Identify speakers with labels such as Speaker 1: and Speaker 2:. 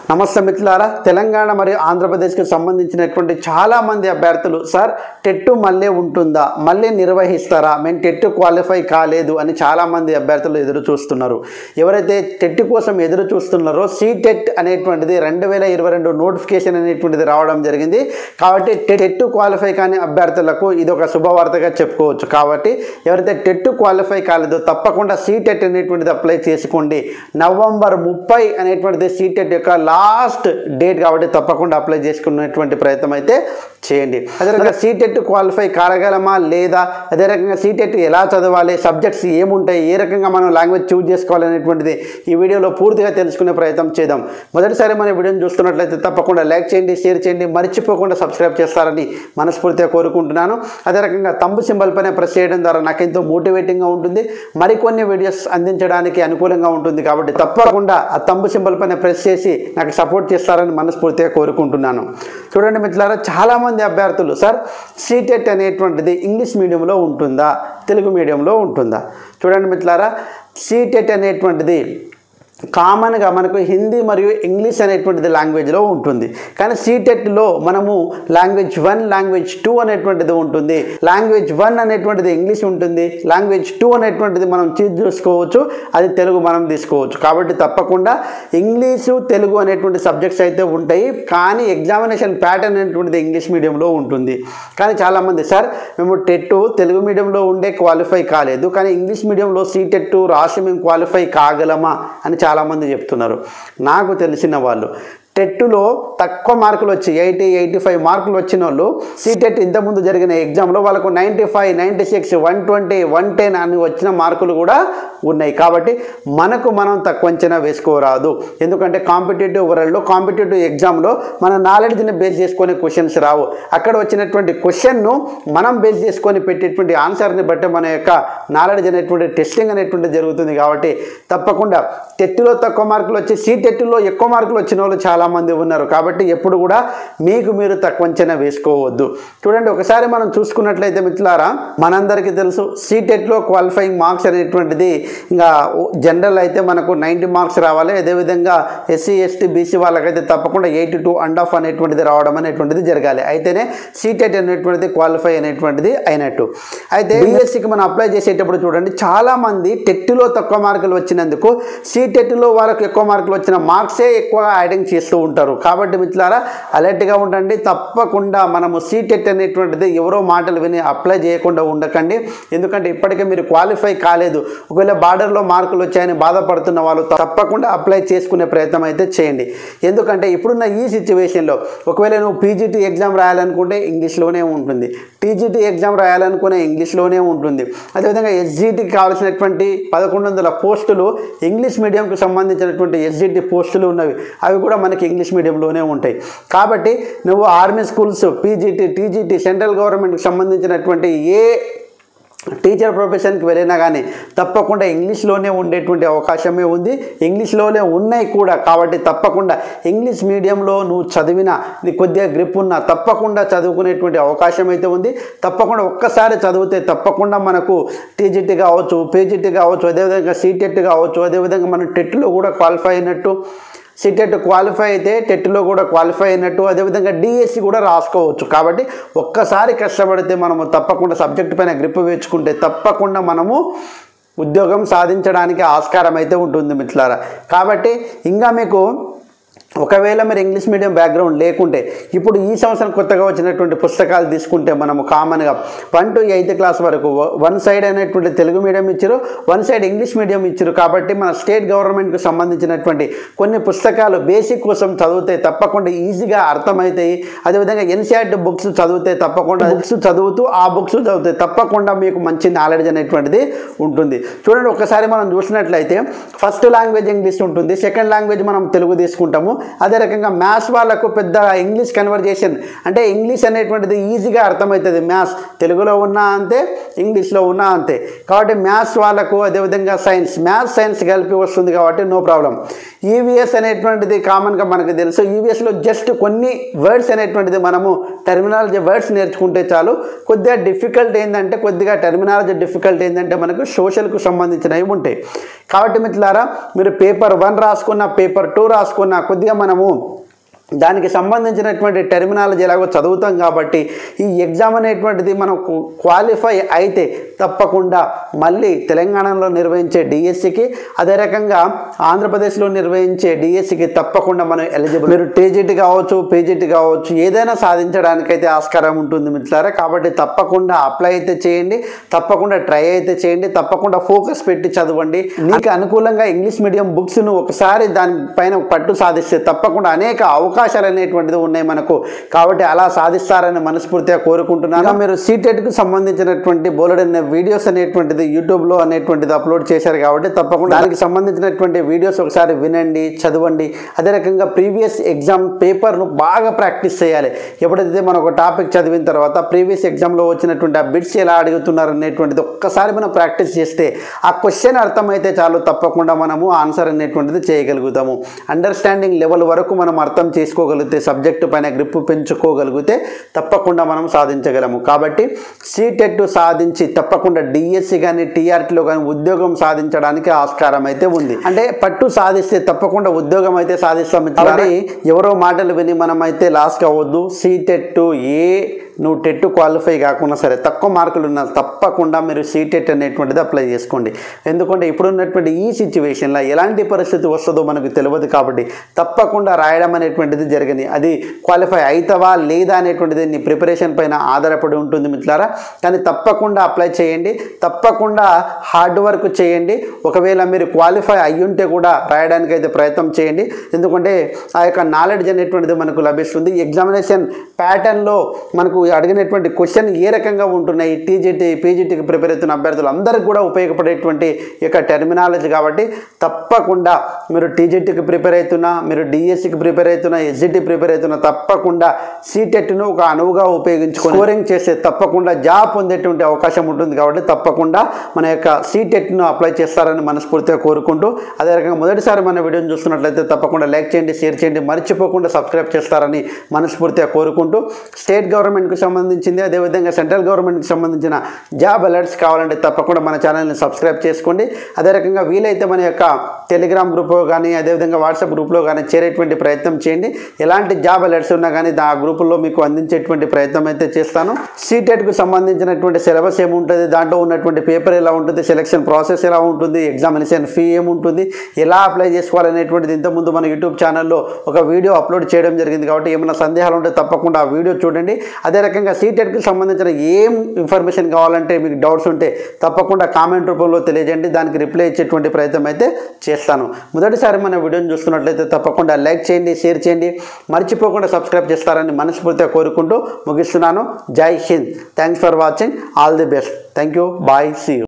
Speaker 1: నమస్తే మిత్రులారా, తెలంగాణ మరియు ఆంధ్రప్రదేశ్కి సంబంధించినటువంటి చాలామంది అభ్యర్థులు సార్ టెట్ మళ్ళీ ఉంటుందా, మళ్ళీ నిర్వహిస్తారా, మేము టెట్ క్వాలిఫై కాలేదు అని చాలామంది అభ్యర్థులు ఎదురు చూస్తున్నారు. ఎవరైతే టెట్ కోసం ఎదురు చూస్తున్నారో సీటెట్ అనేటువంటిది 2022 నోటిఫికేషన్ అనేటువంటిది రావడం జరిగింది. కాబట్టి టెట్ క్వాలిఫై కాని అభ్యర్థులకు ఇది ఒక శుభవార్తగా చెప్పుకోవచ్చు. కాబట్టి ఎవరైతే టెట్ క్వాలిఫై కాలేదో తప్పకుండా సీటెట్ అనేటువంటిది అప్లై చేసుకోండి. నవంబర్ 30 అనేటువంటిది సీటెట్ యొక్క లాస్ట్ డేట్ కాబట్టి తప్పకుండా అప్లై చేసుకునేటువంటి ప్రయత్నం అయితే చేయండి. అదే రకంగా సీటెట్ క్వాలిఫై కాగలమా లేదా, అదే రకంగా సీటెట్ ఎలా చదవాలి, సబ్జెక్ట్స్ ఏముంటాయి, ఏ రకంగా మనం లాంగ్వేజ్ చూజ్ చేసుకోవాలనేటువంటిది ఈ వీడియోలో పూర్తిగా తెలుసుకునే ప్రయత్నం చేద్దాం. మొదటిసారి మన వీడియోని చూస్తున్నట్లయితే తప్పకుండా లైక్ చేయండి, షేర్ చేయండి, మర్చిపోకుండా సబ్స్క్రైబ్ చేస్తారని మనస్ఫూర్తిగా కోరుకుంటున్నాను. అదే రకంగా తంబు సింబల్ పైన ప్రెస్ చేయడం ద్వారా నాకు ఎంతో మోటివేటింగ్గా ఉంటుంది, మరికొన్ని వీడియోస్ అందించడానికి అనుకూలంగా ఉంటుంది. కాబట్టి తప్పకుండా ఆ తంబు సింబల్ పైన ప్రెస్ చేసి నాకు సపోర్ట్ చేస్తారని మనస్ఫూర్తిగా కోరుకుంటున్నాను. చూడండి మిత్రులారా, చాలామంది అభ్యర్థులు సార్ సీటెట్ అనేటువంటిది ఇంగ్లీష్ మీడియంలో ఉంటుందా, తెలుగు మీడియంలో ఉంటుందా? చూడండి మిత్రులారా, సీటెట్ అనేటువంటిది కామన్గా మనకు హిందీ మరియు ఇంగ్లీష్ అనేటువంటిది లాంగ్వేజ్లో ఉంటుంది. కానీ సీటెట్లో మనము లాంగ్వేజ్ 1, లాంగ్వేజ్ 2 అనేటువంటిది ఉంటుంది. లాంగ్వేజ్ 1 అనేటువంటిది ఇంగ్లీష్ ఉంటుంది, లాంగ్వేజ్ 2 అనేటువంటిది మనం చూసుకోవచ్చు, అది తెలుగు మనం తీసుకోవచ్చు. కాబట్టి తప్పకుండా ఇంగ్లీషు తెలుగు అనేటువంటి సబ్జెక్ట్స్ అయితే ఉంటాయి. కానీ ఎగ్జామినేషన్ ప్యాటర్న్ అనేటువంటిది ఇంగ్లీష్ మీడియంలో ఉంటుంది. కానీ చాలామంది సార్ మేము టెట్ తెలుగు మీడియంలో ఉండే క్వాలిఫై కాలేదు, కానీ ఇంగ్లీష్ మీడియంలో సీటెట్ రాసి మేము క్వాలిఫై కాగలమా అని చాలామంది చెప్తున్నారు. నాకు తెలిసిన వాళ్ళు టెట్లో తక్కువ మార్కులు వచ్చి 80-85 మార్కులు వచ్చిన వాళ్ళు సీటెట్ ఇంతకుముందు జరిగిన ఎగ్జామ్లో వాళ్ళకు 95, 96, 120, 110 అని వచ్చిన మార్కులు కూడా ఉన్నాయి. కాబట్టి మనం తక్కువ అంచనా వేసుకోరాదు. ఎందుకంటే కాంపిటేటివ్ వరల్డ్లో కాంపిటేటివ్ ఎగ్జామ్లో మన నాలెడ్జ్ని బేస్ చేసుకునే క్వశ్చన్స్ రావు. అక్కడ వచ్చినటువంటి క్వశ్చన్ను మనం బేస్ చేసుకొని పెట్టేటువంటి ఆన్సర్ని బట్టి మన యొక్క నాలెడ్జ్ అనేటువంటి టెస్టింగ్ అనేటువంటి జరుగుతుంది. కాబట్టి తప్పకుండా టెట్లో తక్కువ మార్కులు వచ్చి సీటెట్లో ఎక్కువ మార్కులు వచ్చిన వాళ్ళు చాలామంది ఉన్నారు. కాబట్టి ఎప్పుడు కూడా మీరు తక్కువ అంచనా వేసుకోవద్దు. చూడండి, ఒకసారి మనం చూసుకున్నట్లయితే మిత్రులారా, మనందరికీ తెలుసు సీటెట్లో క్వాలిఫైయింగ్ మార్క్స్ అనేటువంటిది ఇంకా జనరల్ అయితే మనకు 90 మార్క్స్ రావాలి. అదేవిధంగా SC, ST, BC వాళ్ళకైతే తప్పకుండా 82.5 అనేటువంటిది రావడం అనేటువంటిది జరగాలి. అయితేనే సీటెట్ అనేటువంటిది క్వాలిఫై అనేటువంటిది అయినట్టు. అయితే BScకి మనం అప్లై చేసేటప్పుడు చూడండి, చాలామంది టెట్లో తక్కువ మార్కులు వచ్చినందుకు సీటెట్లో వాళ్ళకి ఎక్కువ మార్కులు వచ్చిన మార్క్సే ఎక్కువగా యాడింగ్ చేస్తూ ఉంటారు. కాబట్టి మిత్రులారా అలర్ట్గా ఉండండి. తప్పకుండా మనము సీటెట్ అనేటువంటిది ఎవరో మాటలు విని అప్లై చేయకుండా ఉండకండి. ఎందుకంటే ఇప్పటికే మీరు క్వాలిఫై కాలేదు, ఒకవేళ బార్డర్లో మార్కులు వచ్చాయని బాధపడుతున్న వాళ్ళు తప్పకుండా అప్లై చేసుకునే ప్రయత్నం అయితే చేయండి. ఎందుకంటే ఇప్పుడున్న ఈ సిచ్యువేషన్లో ఒకవేళ నువ్వు PGT ఎగ్జామ్ రాయాలనుకుంటే ఇంగ్లీష్లోనే ఉంటుంది, TGT ఎగ్జామ్ రాయాలనుకునే ఇంగ్లీష్లోనే ఉంటుంది. అదేవిధంగా SGTకి కావాల్సినటువంటి 1100 పోస్టులు ఇంగ్లీష్ మీడియంకి సంబంధించినటువంటి SGT పోస్టులు ఉన్నవి, అవి కూడా మనకి ఇంగ్లీష్ మీడియంలోనే ఉంటాయి. కాబట్టి నువ్వు army schools, PGT, TGT, central గవర్నమెంట్కి సంబంధించినటువంటి ఏ టీచర్ ప్రొఫెషన్కి వెళ్ళినా కానీ తప్పకుండా ఇంగ్లీష్లోనే ఉండేటువంటి అవకాశమే ఉంది, ఇంగ్లీష్లోనే ఉన్నాయి కూడా. కాబట్టి తప్పకుండా ఇంగ్లీష్ మీడియంలో నువ్వు చదివినా, నీ కొద్దిగా గ్రిప్ ఉన్నా తప్పకుండా చదువుకునేటువంటి అవకాశం అయితే ఉంది. తప్పకుండా ఒక్కసారి చదివితే తప్పకుండా మనకు TGT కావచ్చు, PGT కావచ్చు, అదేవిధంగా సీటెట్ కావచ్చు, అదేవిధంగా మనం టెట్లో కూడా క్వాలిఫై అయినట్టు, సీటెట్ క్వాలిఫై అయితే టెట్లో కూడా క్వాలిఫై అయినట్టు, అదేవిధంగా DSC కూడా రాసుకోవచ్చు. కాబట్టి ఒక్కసారి కష్టపడితే మనము తప్పకుండా సబ్జెక్ట్ పైన గ్రిప్ వేసుకుంటే తప్పకుండా మనము ఉద్యోగం సాధించడానికి ఆస్కారం అయితే ఉంటుంది మిత్రులారా. కాబట్టి ఇంకా మీకు ఒకవేళ మీరు ఇంగ్లీష్ మీడియం బ్యాక్గ్రౌండ్ లేకుంటే ఇప్పుడు ఈ సంవత్సరం కొత్తగా వచ్చినటువంటి పుస్తకాలు తీసుకుంటే మనము కామన్గా 1 to 8th క్లాస్ వరకు 1 సైడ్ అనేటువంటి తెలుగు మీడియం ఇచ్చారు, 1 సైడ్ ఇంగ్లీష్ మీడియం ఇచ్చారు. కాబట్టి మన స్టేట్ గవర్నమెంట్కి సంబంధించినటువంటి కొన్ని పుస్తకాలు బేసిక్ కోసం చదివితే తప్పకుండా ఈజీగా అర్థమవుతాయి. అదేవిధంగా NCERT బుక్స్ చదివితే తప్పకుండా చదువుతూ ఆ బుక్స్ చదివితే తప్పకుండా మీకు మంచి నాలెడ్జ్ అనేటువంటిది ఉంటుంది. చూడండి, ఒకసారి మనం చూసినట్లయితే ఫస్ట్ లాంగ్వేజ్ ఇంగ్లీష్ ఉంటుంది, సెకండ్ లాంగ్వేజ్ మనం తెలుగు తీసుకుంటాము. అదే రకంగా మ్యాథ్స్ వాళ్ళకు పెద్ద ఇంగ్లీష్ కన్వర్జేషన్ అంటే ఇంగ్లీష్ అనేటువంటిది ఈజీగా అర్థమవుతుంది. మ్యాథ్స్ తెలుగులో ఉన్నా అంతే, ఇంగ్లీష్లో ఉన్నా అంతే. కాబట్టి మ్యాథ్స్ వాళ్ళకు, అదేవిధంగా మ్యాథ్స్ సైన్స్ కలిపి వస్తుంది కాబట్టి నో ప్రాబ్లం. EVS అనేటువంటిది కామన్గా మనకు తెలుసు. EVSలో జస్ట్ కొన్ని వర్డ్స్ అనేటువంటిది మనము టెర్మినాలజీ వర్డ్స్ నేర్చుకుంటే చాలు. కొద్దిగా టెర్మినాలజీ డిఫికల్ట్ ఏంటంటే మనకు సోషల్కు సంబంధించినవి ఉంటాయి. కాబట్టి మిత్రులారా, మీరు పేపర్ 1 రాసుకున్న, పేపర్ 2 రాసుకున్న కొద్దిగా మనము దానికి సంబంధించినటువంటి టెర్మినాలజీ ఎలాగో చదువుతాం కాబట్టి ఈ ఎగ్జామ్ అనేటువంటిది మనం క్వాలిఫై అయితే తప్పకుండా మళ్ళీ తెలంగాణలో నిర్వహించే డిఎస్సికి అదే రకంగా ఆంధ్రప్రదేశ్లో నిర్వహించే డిఎస్సికి తప్పకుండా మనం ఎలిజిబుల్. మీరు టీజీటీ కావచ్చు, పీజీటీ కావచ్చు, ఏదైనా సాధించడానికైతే ఆస్కారం ఉంటుంది మిత్రులారా. కాబట్టి తప్పకుండా అప్లై అయితే చేయండి, తప్పకుండా ట్రై అయితే చేయండి, తప్పకుండా ఫోకస్ పెట్టి చదవండి. మీకు అనుకూలంగా ఇంగ్లీష్ మీడియం బుక్స్ను ఒకసారి దానిపైన పట్టు సాధిస్తే తప్పకుండా అనేక అవకాశాలు అనేటువంటిది ఉన్నాయి మనకు. కాబట్టి అలా సాధిస్తారని మనస్ఫూర్తిగా కోరుకుంటున్నాను. మీరు సీటెట్కు సంబంధించినటువంటి బోలెడైన వీడియోస్ అనేటువంటిది యూట్యూబ్లో అనేటువంటిది అప్లోడ్ చేశారు కాబట్టి తప్పకుండా దానికి సంబంధించినటువంటి వీడియోస్ ఒకసారి వినండి, చదవండి. అదే రకంగా ప్రీవియస్ ఎగ్జామ్ పేపర్ను బాగా ప్రాక్టీస్ చేయాలి. ఎప్పుడైతే మనం ఒక టాపిక్ చదివిన తర్వాత ప్రీవియస్ ఎగ్జామ్లో వచ్చినటువంటి ఆ బిట్స్ ఎలా అడుగుతున్నారు అనేటువంటిది ఒక్కసారి మనం ప్రాక్టీస్ చేస్తే ఆ క్వశ్చన్ అర్థమైతే చాలు, తప్పకుండా మనము ఆన్సర్ అనేటువంటిది చేయగలుగుతాము. అండర్స్టాండింగ్ లెవెల్ వరకు మనం అర్థం చేసుకోగలిగితే, సబ్జెక్టు పైన గ్రిప్ పెంచుకోగలిగితే తప్పకుండా మనం సాధించగలము. కాబట్టి సీటెట్ సాధించి తప్పకుండా డిఎస్సి కానీ టీఆర్టీలో కానీ ఉద్యోగం సాధించడానికి ఆస్కారం అయితే ఉంది. అంటే పట్టు సాధిస్తే తప్పకుండా ఉద్యోగం అయితే సాధిస్తాం. కాబట్టి ఎవరో మాటలు విని మనం అయితే లాస్ కావద్దు. సీటెట్ నువ్వు టెట్ క్వాలిఫై కాకుండా సరే తక్కువ మార్కులు ఉన్నా తప్పకుండా మీరు సీటెట్ అనేటువంటిది అప్లై చేసుకోండి. ఎందుకంటే ఇప్పుడున్నటువంటి ఈ సిచ్యువేషన్లో ఎలాంటి పరిస్థితి వస్తుందో మనకు తెలియదు. కాబట్టి తప్పకుండా రాయడం అనేటువంటిది జరిగింది. అది క్వాలిఫై అవుతావా లేదా అనేటువంటిది నీ ప్రిపరేషన్ పైన ఆధారపడి ఉంటుంది మిత్రులారా. కానీ తప్పకుండా అప్లై చేయండి, తప్పకుండా హార్డ్ వర్క్ చేయండి. ఒకవేళ మీరు క్వాలిఫై అయ్యుంటే కూడా రాయడానికి అయితే ప్రయత్నం చేయండి. ఎందుకంటే ఆ యొక్క నాలెడ్జ్ అనేటువంటిది మనకు లభిస్తుంది. ఎగ్జామినేషన్ ప్యాటర్న్లో మనకు అడిగినటువంటి క్వశ్చన్ ఏ రకంగా ఉంటున్నాయి, టీజీటీ పీజీటీకి ప్రిపేర్ అవుతున్న అభ్యర్థులు అందరికీ కూడా ఉపయోగపడేటువంటి యొక్క టెర్మినాలజీ. కాబట్టి తప్పకుండా మీరు టీజీటీకి ప్రిపేర్ అవుతున్నా, మీరు డిఎస్సికి ప్రిపేర్ అవుతున్నా, ఎస్జిటి ప్రిపేర్ అవుతున్నా తప్పకుండా సీటెట్ను ఒక అనువుగా ఉపయోగించుకొని స్కోరింగ్ చేస్తే తప్పకుండా జాబ్ పొందేటువంటి అవకాశం ఉంటుంది. కాబట్టి తప్పకుండా మన యొక్క సీటెట్ను అప్లై చేస్తారని మనస్ఫూర్తిగా కోరుకుంటూ, అదే రకంగా మొదటిసారి మన వీడియోని చూస్తున్నట్లయితే తప్పకుండా లైక్ చేయండి, షేర్ చేయండి, మర్చిపోకుండా సబ్స్క్రైబ్ చేస్తారని మనస్ఫూర్తిగా కోరుకుంటూ, స్టేట్ గవర్నమెంట్కి సంబంధించింది అదేవిధంగా సెంట్రల్ గవర్నమెంట్కి సంబంధించిన జాబ్ అలర్ట్స్ కావాలంటే తప్పకుండా మన ఛానల్ని సబ్స్క్రైబ్ చేసుకోండి. అదే రకంగా వీలైతే మన యొక్క టెలిగ్రామ్ గ్రూప్లో కానీ అదేవిధంగా వాట్సాప్ గ్రూప్లో కానీ చేరేటువంటి ప్రయత్నం చేయండి. ఎలాంటి జాబ్ అలర్ట్స్ ఉన్నా కానీ ఆ గ్రూపుల్లో మీకు అందించేటువంటి ప్రయత్నం అయితే చేస్తాను. సీటెట్కు సంబంధించినటువంటి సిలబస్ ఏముంటుంది, దాంట్లో ఉన్నటువంటి పేపర్ ఎలా ఉంటుంది, సెలక్షన్ ప్రాసెస్ ఎలా ఉంటుంది, ఎగ్జామినేషన్ ఫీ ఏముంటుంది, ఎలా అప్లై చేసుకోవాలనేటువంటిది ఇంతకుముందు మన యూట్యూబ్ ఛానల్లో ఒక వీడియో అప్లోడ్ చేయడం జరిగింది. కాబట్టి ఏమైనా సందేహాలు ఉంటే తప్పకుండా ఆ వీడియో చూడండి. అదే రకంగా సీటెట్కి సంబంధించిన ఏం ఇన్ఫర్మేషన్ కావాలంటే మీకు డౌట్స్ ఉంటే తప్పకుండా కామెంట్ రూపంలో తెలియజేయండి, దానికి రిప్లై ఇచ్చేటువంటి ప్రయత్నం అయితే చేస్తాను. మొదటిసారి మన వీడియోని చూస్తున్నట్లయితే తప్పకుండా లైక్ చేయండి, షేర్ చేయండి, మర్చిపోకుండా సబ్స్క్రైబ్ చేస్తారని మనస్ఫూర్తిగా కోరుకుంటూ ముగిస్తున్నాను. జై Hind. Thanks for watching. All the best. Thank you. Bye. See you.